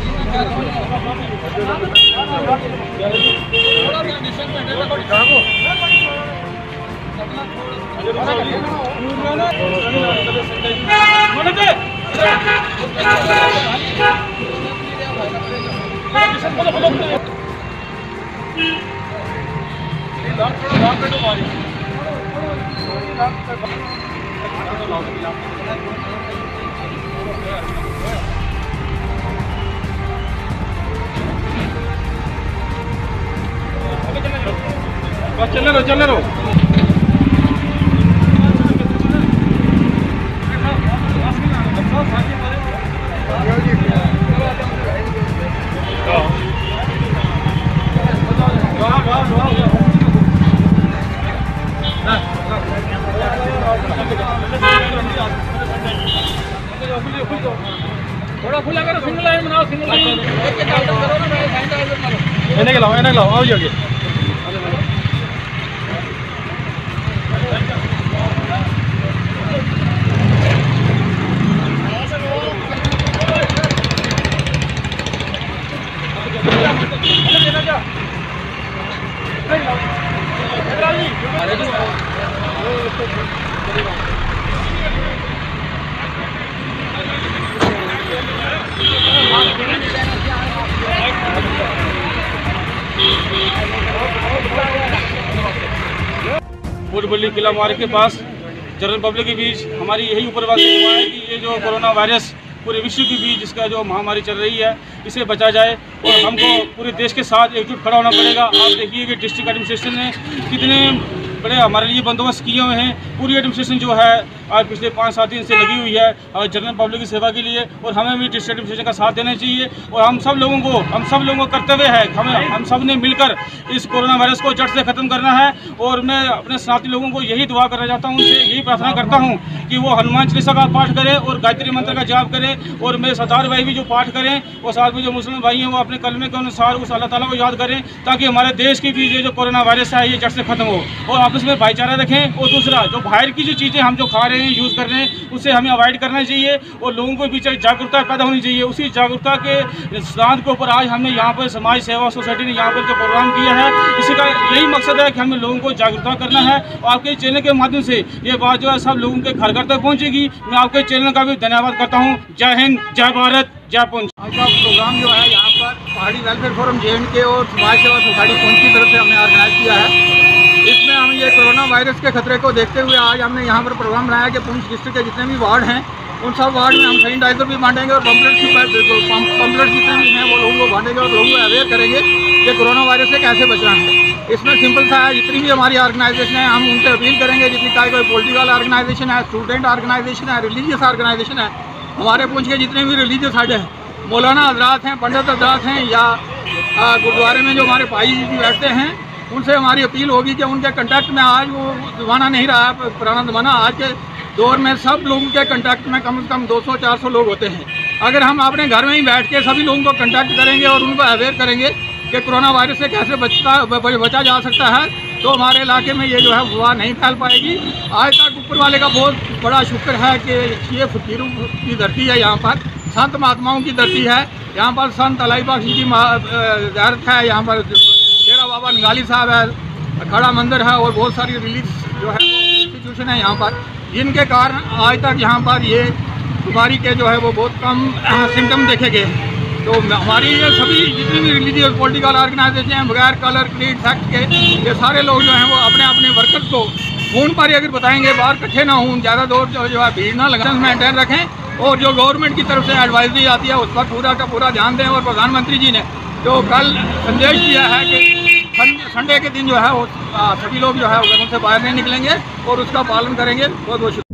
चल रहे थोड़ा खुला करो, सिंगल लाइन बनाओ, सिंगल लाइन एने लाओ आओ आगे। बोरीवली किला मार्ग के पास जनरल पब्लिक के बीच हमारी यही ऊपरवासी दुआ है कि ये जो कोरोना वायरस पूरे विश्व के बीच जिसका जो महामारी चल रही है इसे बचा जाए और हमको पूरे देश के साथ एकजुट खड़ा होना पड़ेगा। आप देखिए कि डिस्ट्रिक्ट एडमिनिस्ट्रेशन ने कितने बड़े हमारे लिए बंदोबस्त किए हुए हैं। पूरी एडमिनिस्ट्रेशन जो है आज पिछले 5-7 दिन से लगी हुई है और जनरल पब्लिक की सेवा के लिए, और हमें भी डिस्ट्रिक्ट एडमिनिस्ट्रेशन का साथ देना चाहिए। और हम सब लोगों को कर्तव्य है, हम सब ने मिलकर इस कोरोना वायरस को जड़ से ख़त्म करना है। और मैं अपने साथी लोगों को यही दुआ करना चाहता हूँ, उनसे यही प्रार्थना करता हूँ कि वो हनुमान चालीसा का पाठ करें और गायत्री मंत्र का जाप करें, और मेरे सरदार भाई भी जो पाठ करें और साथ में जो मुस्लिम भाई हैं वो अपने कलमे के अनुसार उस अल्लाह ताला को याद करें, ताकि हमारे देश के बीच ये जो कोरोना वायरस है ये जड़ से खत्म हो और आपस में भाईचारा रखें। और दूसरा, जो बाहर की जो चीज़ें हम जो खा रहे हैं, यूज़ कर रहे हैं, उसे हमें अवॉइड करना चाहिए और लोगों को बीच जागरूकता पैदा होनी चाहिए। उसी जागरूकता के सिद्धांत के ऊपर आज हमने यहाँ पर समाज सेवा सोसाइटी ने यहाँ पर जो प्रोग्राम किया है, इसी का यही मकसद है कि हमें लोगों को जागरूकता करना है। और आपके चैनल के माध्यम से ये बात जो है सब लोगों के घर घर तक पहुँचेगी। मैं आपके चैनल का भी धन्यवाद करता हूँ। जय हिंद, जय भारत, जय पुंछ। आज का प्रोग्राम जो है यहाँ पर पहाड़ी वेलफेयर फोरम JNK और समाज सेवा सोसाइटी पुंछ की तरफ से हमने ऑर्गेनाइज किया है। इसमें हम ये कोरोना वायरस के खतरे को देखते हुए आज हमने यहाँ पर प्रोग्राम बनाया कि पुंछ डिस्ट्रिक्ट के जितने भी वार्ड हैं उन सब वार्ड में हम सैनिटाइजर भी बांटेंगे और पम्पलेट जितने भी हैं वो लोगों को बांटेंगे और लोगों को अवेयर करेंगे कि कोरोना वायरस से कैसे बचना है। इसमें सिंपल सा है, जितनी भी हमारी ऑर्गेनाइजेशन है हम उनसे अपील करेंगे, जितनी चाहे कोई पॉलिटिकल ऑर्गेनाइजेशन है, स्टूडेंट ऑर्गेनाइजेशन है, रिलीजियस ऑर्गेनाइजेशन है, हमारे पुंछ के जितने भी रिलीजियस हेड हैं, मौलाना हजरात हैं, पंडित हजरात हैं या गुरुद्वारे में जो हमारे भाई जी बैठते हैं, उनसे हमारी अपील होगी कि उनके कंटेक्ट में आज वो ज़माना नहीं रहा है पुराना ज़माना। आज के दौर में सब लोगों के कंटेक्ट में कम से कम 200-400 लोग होते हैं। अगर हम अपने घर में ही बैठ के सभी लोगों को कंटेक्ट करेंगे और उनको अवेयर करेंगे कि कोरोना वायरस से कैसे बचा जा सकता है, तो हमारे इलाके में ये जो है वबा नहीं फैल पाएगी। आज तक ऊपर वाले का बहुत बड़ा शुक्र है कि ये फकीरों की धरती है, यहाँ पर संत महात्माओं की धरती है। यहाँ पर संत अलाई बख्श की ज़ियारत है, यहाँ पर शेरा बाबा नगाली साहब है, खड़ा मंदिर है और बहुत सारी रिलीज जो है वो इंस्टीट्यूशन है यहाँ पर, जिनके कारण आज तक यहाँ पर ये बीमारी के जो है वो बहुत कम सिम्टम देखे गए। तो हमारी ये सभी जितनी भी रिलीजियस पॉलिटिकल ऑर्गेनाइजेशन हैं, बगैर कलर क्रीड फैक्ट के, ये सारे लोग जो हैं वो अपने अपने वर्कर्स को फ़ोन पर ही अगर बताएंगे, बाहर इकट्ठे ना हों, ज़्यादा दूर जो है भीड़ ना लगाएं, मेंटेन रखें और जो गवर्नमेंट की तरफ से एडवाइजरी आती है उस पर पूरा का पूरा ध्यान दें। और प्रधानमंत्री जी ने जो कल संदेश दिया है कि संडे के दिन जो है वो सभी लोग जो है घरों से बाहर नहीं निकलेंगे और उसका पालन करेंगे। बहुत बहुत